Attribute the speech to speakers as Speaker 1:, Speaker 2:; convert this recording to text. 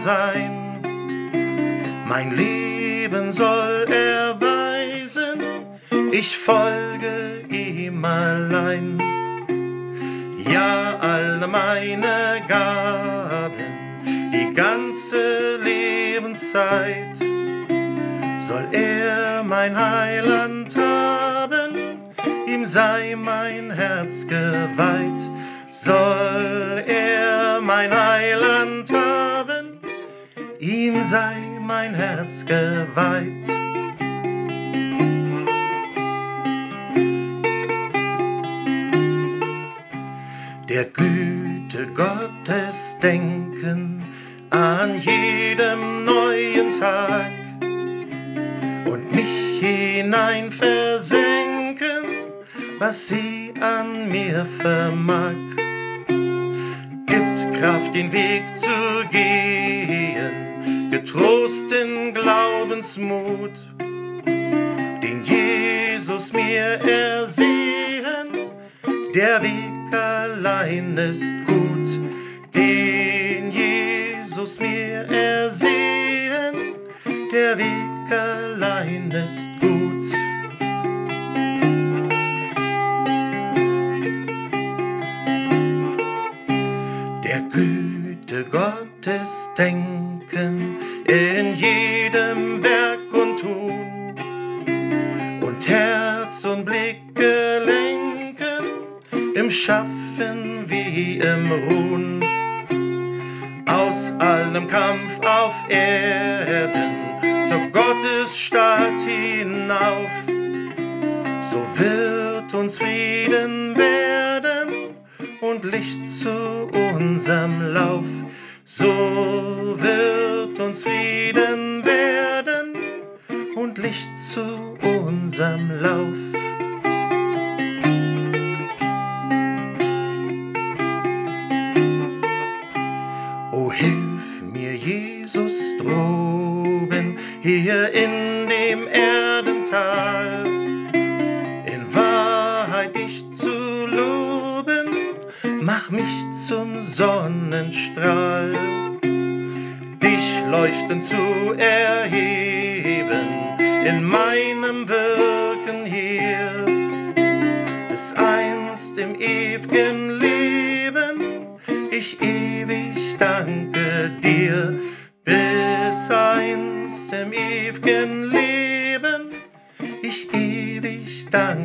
Speaker 1: sein. Mein Leben soll erweisen, ich folge ihm allein. Ja, alle meine Gaben, die ganze Lebenszeit, soll er mein Heiland haben, ihm sei mein Herz geweiht. Soll er mein Heiland haben, ihm sei mein Herz geweiht. Der Güte Gottes denken an jedem neuen Tag und mich hinein versenken, was sie an mir vermag. Gibt Kraft, den Weg zu gehen, getrost in Glaubensmut, den Jesus mir ersehen, der Weg allein ist gut, den Jesus mir ersehen, der Weg allein ist gut. Der Güte Gottes denken in jedem Werk und Tun und Herz und Blicke lenken, im Schaffen wie im Ruhen, aus allem Kampf auf Erden zur Gottesstadt hinauf. So wird uns Frieden werden und Licht zu unserem Lauf. So wird uns Frieden werden und Licht zu unserem Lauf. O hilf mir, Jesus, droben, hier in dem Erdental, in Wahrheit dich zu loben, mach mich zum Sonnenstrahl, dich leuchtend zu erheben, in meinem Wirken hier, bis einst im ewigen Leben ich ewig danke dir, bis einst im ewigen Leben ich ewig danke